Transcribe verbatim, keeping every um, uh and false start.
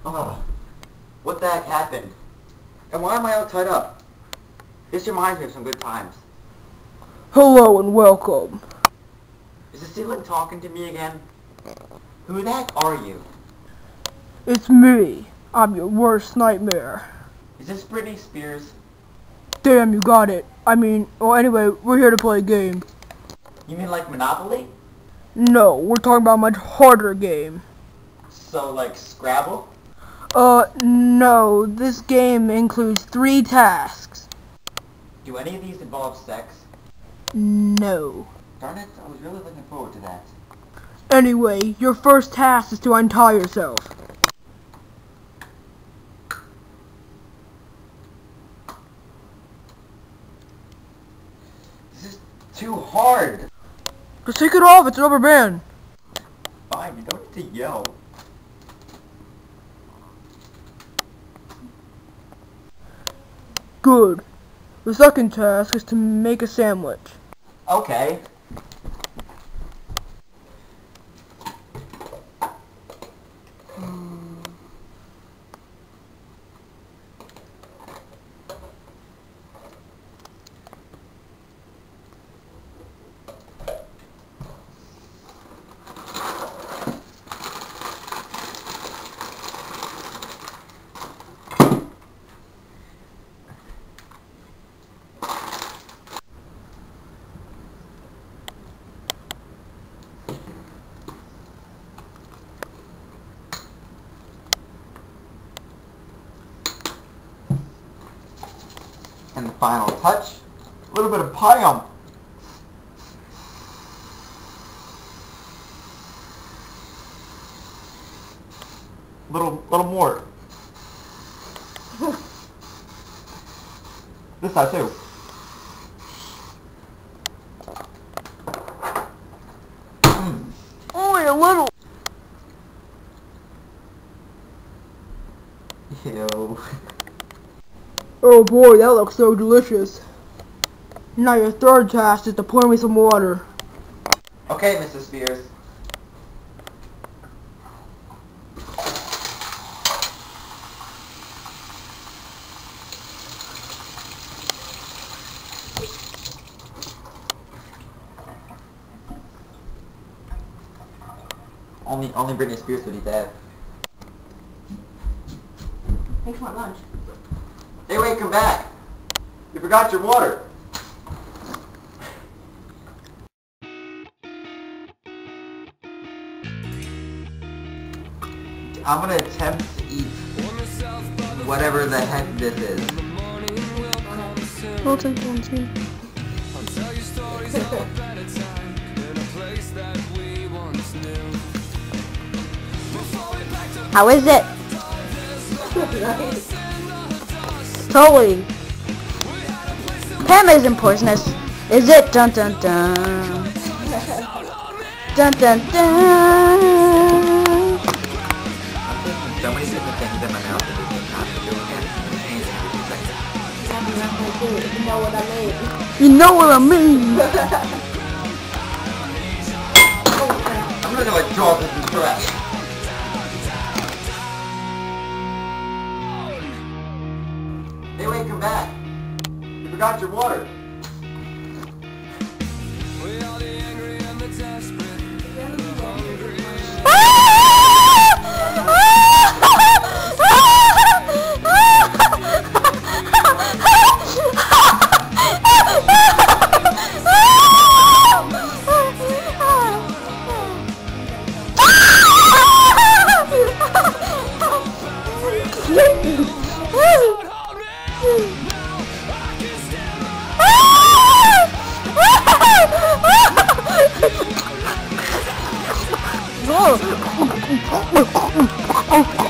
Oh, what the heck happened? And why am I all tied up? This reminds me of some good times. Hello and welcome. Is the ceiling talking to me again? Who the heck are you? It's me. I'm your worst nightmare. Is this Britney Spears? Damn, you got it. I mean, well anyway, we're here to play a game. You mean like Monopoly? No, we're talking about a much harder game. So like Scrabble? Uh, no. This game includes three tasks. Do any of these involve sex? No. Darn it, I was really looking forward to that. Anyway, your first task is to untie yourself. This is too hard. Just take it off, it's a rubber band. Fine, you don't need to yell. Good. The second task is to make a sandwich. Okay. And the final touch, a little bit of pie on. Little, little more. This side too. Mm. Only a little. Ew. Oh boy, that looks so delicious. Now your third task is to pour me some water. Okay, Missus Spears. Only, only Britney Spears would eat that. Thanks for my lunch. Hey, wait, come back! You forgot your water! I'm gonna attempt to eat whatever the heck this is. I'll take one too. How is it? Totally. Pam isn't poisonous, is it? Dun dun dun. Dun dun dun. So many different things in my mouth that we can't have to do again. You know what I mean. You know what I mean. I'm gonna like draw this in trash. Hey, wait, come back. You forgot your water. We are the angry and the desperate. Oh!